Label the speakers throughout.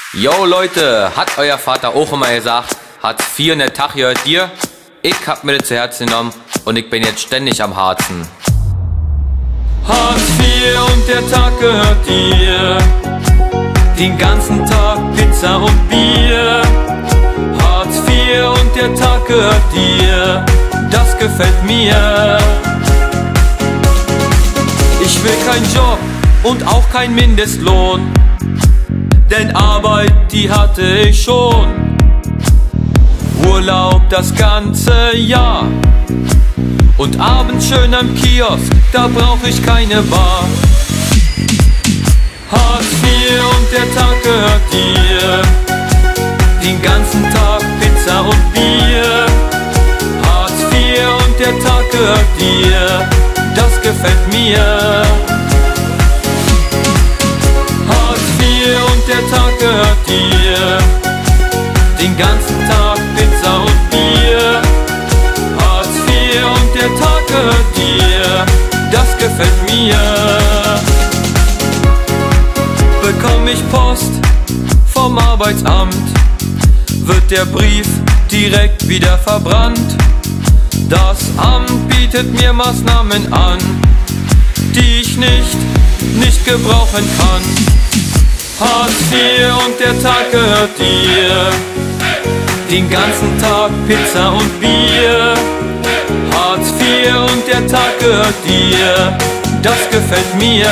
Speaker 1: Yo Leute, hat euer Vater auch immer gesagt, Hartz IV in der Tag gehört dir? Ich hab mir das zu Herzen genommen und ich bin jetzt ständig am Harzen.
Speaker 2: Hartz IV und der Tag gehört dir, den ganzen Tag Pizza und Bier. Hartz IV und der Tag gehört dir, das gefällt mir. Ich will keinen Job und auch kein Mindestlohn, denn Arbeit, die hatte ich schon. Urlaub das ganze Jahr und abends schön am Kiosk, da brauch ich keine Bar. Hartz IV und der Tag gehört dir, den ganzen Tag Pizza und Bier. Hartz IV und der Tag gehört dir, das gefällt mir. Hartz IV und der Tag gehört dir, den ganzen Tag Pizza und Bier. Hartz IV und der Tag gehört dir, das gefällt mir. Bekomm ich Post vom Arbeitsamt, wird der Brief direkt wieder verbrannt. Das Amt bietet mir Maßnahmen an, die ich nicht gebrauchen kann. Hartz IV und der Tag gehört dir, den ganzen Tag Pizza und Bier. Hartz IV und der Tag gehört dir, das gefällt mir.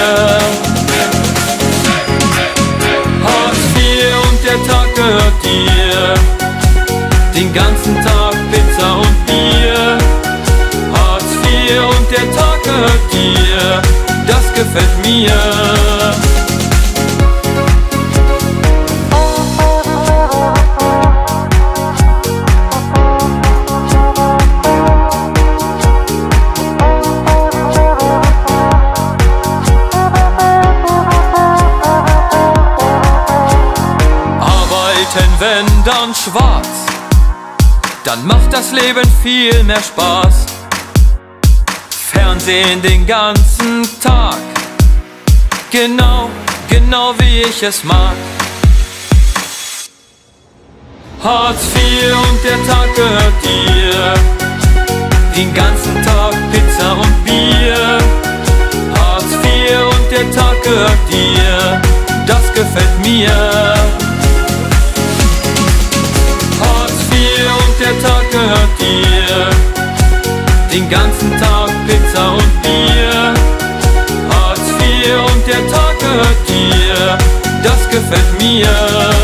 Speaker 2: Hartz IV und der Tag gehört dir, den ganzen Tag Pizza und Bier. Hartz IV und der Tag gehört dir, das gefällt mir. Wenn dann schwarz, dann macht das Leben viel mehr Spaß. Fernsehen den ganzen Tag, genau wie ich es mag. Hartz IV und der Tag gehört dir, den ganzen Tag Pizza und Bier. Hartz IV und der Tag gehört dir, das gefällt mir. Der Tag gehört dir, den ganzen Tag Pizza und Bier. Hartz IV und der Tag gehört dir, das gefällt mir.